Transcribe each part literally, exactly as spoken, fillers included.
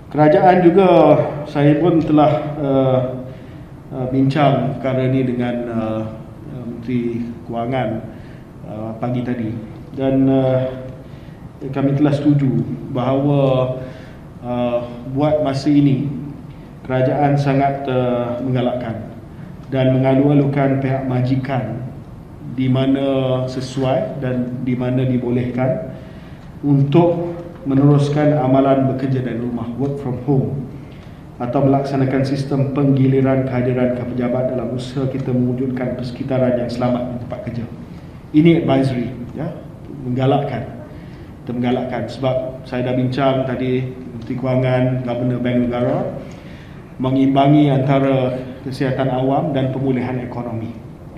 Kerajaan juga, saya pun telah uh, uh, bincang perkara ini dengan uh, uh, Menteri Kewangan uh, pagi tadi, dan uh, kami telah setuju bahawa uh, buat masa ini kerajaan sangat uh, menggalakkan dan mengalu-alukan pihak majikan di mana sesuai dan di mana dibolehkan untuk meneruskan amalan bekerja dari rumah, work from home, atau melaksanakan sistem penggiliran kehadiran pejabat dalam usaha kita mewujudkan persekitaran yang selamat di tempat kerja. Ini advisory, ya, menggalakkan. Kita menggalakkan sebab saya dah bincang tadi Menteri Kewangan, Governor Bank Negara, mengimbangi antara kesihatan awam dan pemulihan ekonomi.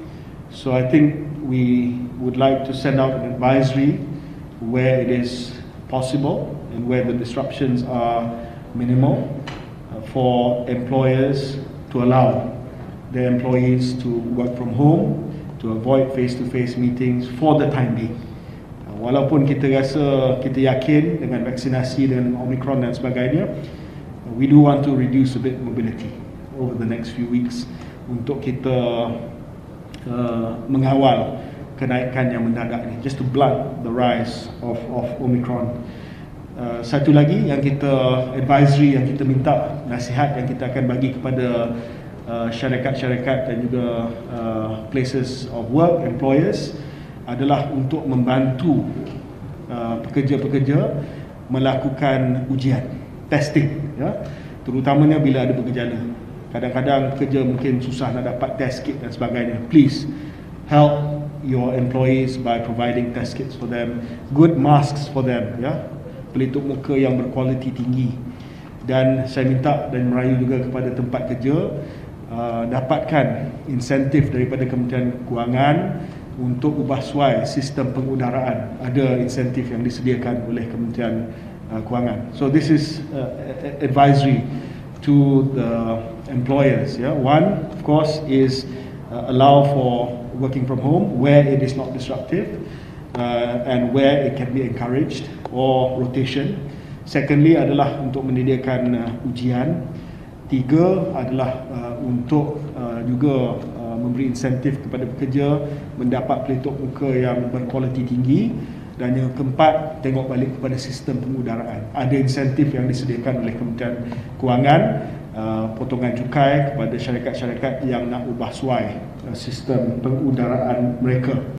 So I think we would like to send out an advisory where it is possible and where the disruptions are minimal uh, for employers to allow their employees to work from home, to avoid face-to-face meetings for the time being. Uh, walaupun kita rasa, kita yakin dengan vaksinasi, dengan Omicron dan sebagainya, uh, we do want to reduce a bit mobility over the next few weeks untuk kita uh, mengawal kenaikan yang mendadak ni, just to blunt the rise of of Omicron. Uh, satu lagi yang kita advisory, yang kita minta, nasihat yang kita akan bagi kepada uh, syarikat-syarikat dan juga uh, places of work, employers, adalah untuk membantu uh, pekerja-pekerja melakukan ujian, testing, ya, terutamanya bila ada bergejala. Kadang-kadang pekerja mungkin susah nak dapat test kit dan sebagainya. Please help your employees by providing test kits for them, good masks for them, ya, pelitup muka yang berkualiti tinggi. Dan saya minta dan merayu juga kepada tempat kerja, uh, dapatkan insentif daripada Kementerian Kewangan untuk ubah suai sistem pengudaraan. Ada insentif yang disediakan oleh Kementerian uh, Kewangan. So this is uh, advisory to the employers, ya. One, of course, is uh, allow for working from home where it is not disruptive uh, and where it can be encouraged, or rotation. Secondly adalah untuk menyediakan uh, ujian. Tiga adalah uh, untuk uh, juga uh, memberi insentif kepada pekerja mendapat pelitup muka yang berkualiti tinggi. Dan yang keempat, tengok balik kepada sistem pengudaraan. Ada insentif yang disediakan oleh Kementerian Kewangan, uh, potongan cukai kepada syarikat-syarikat yang nak ubah suai uh, sistem pengudaraan mereka.